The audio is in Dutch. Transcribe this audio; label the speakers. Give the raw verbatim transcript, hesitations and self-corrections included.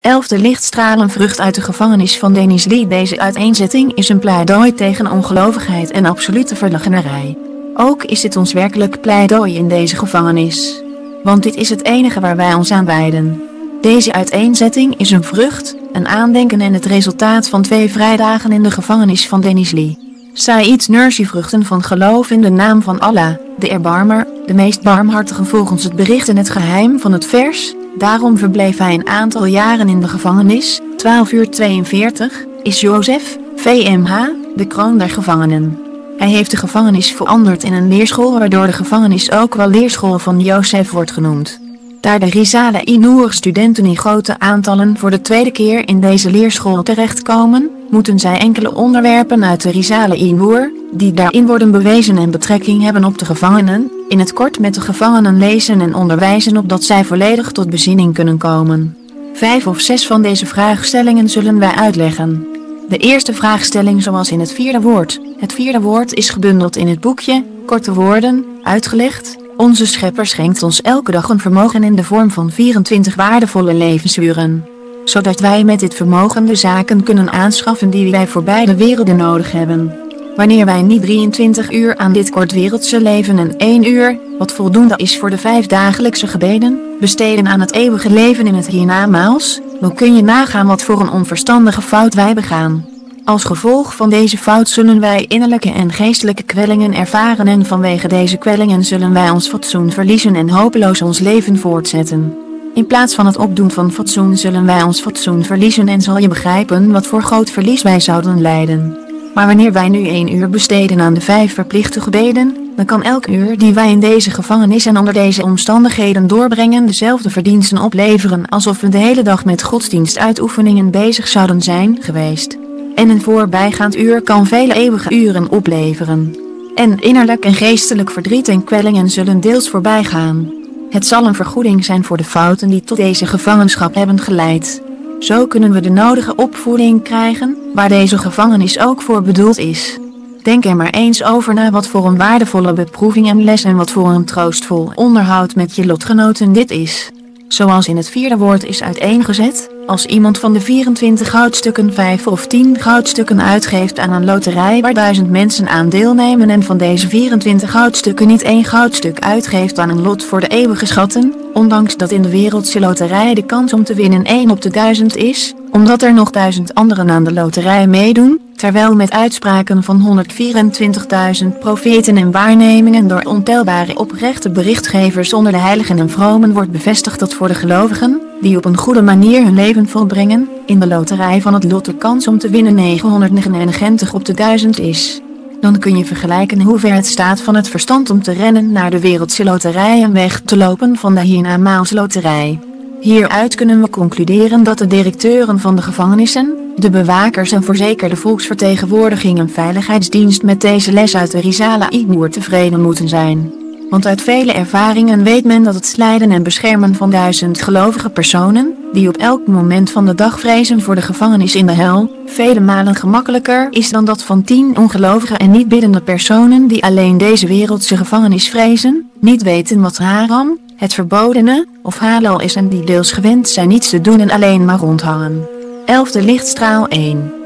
Speaker 1: Elfde lichtstralenvrucht uit de gevangenis van Denizli. Deze uiteenzetting is een pleidooi tegen ongelovigheid en absolute verlaggenerij. Ook is dit ons werkelijk pleidooi in deze gevangenis. Want dit is het enige waar wij ons aan wijden. Deze uiteenzetting is een vrucht, een aandenken en het resultaat van twee vrijdagen in de gevangenis van Denizli. Saïd Nursi, vruchten van geloof in de naam van Allah, de Erbarmer, de meest barmhartige, volgens het bericht en het geheim van het vers. Daarom verbleef hij een aantal jaren in de gevangenis. twaalf uur tweeënveertig, is Jozef, V M H, de kroon der gevangenen. Hij heeft de gevangenis veranderd in een leerschool, waardoor de gevangenis ook wel leerschool van Jozef wordt genoemd. Daar de Risale-i Noor studenten in grote aantallen voor de tweede keer in deze leerschool terechtkomen, moeten zij enkele onderwerpen uit de Risale-i Noor, die daarin worden bewezen en betrekking hebben op de gevangenen, in het kort met de gevangenen lezen en onderwijzen, opdat zij volledig tot bezinning kunnen komen. Vijf of zes van deze vraagstellingen zullen wij uitleggen. De eerste vraagstelling zoals in het vierde woord. Het vierde woord is gebundeld in het boekje, Korte Woorden, uitgelegd. Onze Schepper schenkt ons elke dag een vermogen in de vorm van vierentwintig waardevolle levensuren. Zodat wij met dit vermogen de zaken kunnen aanschaffen die wij voor beide werelden nodig hebben. Wanneer wij niet drieëntwintig uur aan dit kort wereldse leven en één uur, wat voldoende is voor de vijf dagelijkse gebeden, besteden aan het eeuwige leven in het hiernamaals, dan kun je nagaan wat voor een onverstandige fout wij begaan. Als gevolg van deze fout zullen wij innerlijke en geestelijke kwellingen ervaren en vanwege deze kwellingen zullen wij ons fatsoen verliezen en hopeloos ons leven voortzetten. In plaats van het opdoen van fatsoen zullen wij ons fatsoen verliezen en zal je begrijpen wat voor groot verlies wij zouden lijden. Maar wanneer wij nu één uur besteden aan de vijf verplichte gebeden, dan kan elk uur die wij in deze gevangenis en onder deze omstandigheden doorbrengen dezelfde verdiensten opleveren alsof we de hele dag met godsdienstuitoefeningen bezig zouden zijn geweest. En een voorbijgaand uur kan vele eeuwige uren opleveren. En innerlijk en geestelijk verdriet en kwellingen zullen deels voorbij gaan. Het zal een vergoeding zijn voor de fouten die tot deze gevangenschap hebben geleid. Zo kunnen we de nodige opvoeding krijgen, waar deze gevangenis ook voor bedoeld is. Denk er maar eens over na wat voor een waardevolle beproeving en les en wat voor een troostvol onderhoud met je lotgenoten dit is. Zoals in het vierde woord is uiteengezet, als iemand van de vierentwintig goudstukken vijf of tien goudstukken uitgeeft aan een loterij waar duizend mensen aan deelnemen en van deze vierentwintig goudstukken niet één goudstuk uitgeeft aan een lot voor de eeuwige schatten, ondanks dat in de wereldse loterij de kans om te winnen één op de duizend is, omdat er nog duizend anderen aan de loterij meedoen, terwijl met uitspraken van honderdvierentwintigduizend profeten en waarnemingen door ontelbare oprechte berichtgevers onder de heiligen en vromen wordt bevestigd dat voor de gelovigen, die op een goede manier hun leven volbrengen, in de loterij van het lot de kans om te winnen negenhonderdnegenennegentig op de duizend is. Dan kun je vergelijken hoe ver het staat van het verstand om te rennen naar de wereldse loterij en weg te lopen van de hiernamaals loterij. Hieruit kunnen we concluderen dat de directeuren van de gevangenissen, de bewakers en voorzeker de volksvertegenwoordiging en veiligheidsdienst met deze les uit de Risale-i Noor tevreden moeten zijn. Want uit vele ervaringen weet men dat het slijden en beschermen van duizend gelovige personen, die op elk moment van de dag vrezen voor de gevangenis in de hel, vele malen gemakkelijker is dan dat van tien ongelovige en niet biddende personen die alleen deze wereldse gevangenis vrezen, niet weten wat haram, het verbodene, of halal is en die deels gewend zijn niets te doen en alleen maar rondhangen. Elfde lichtstraal één.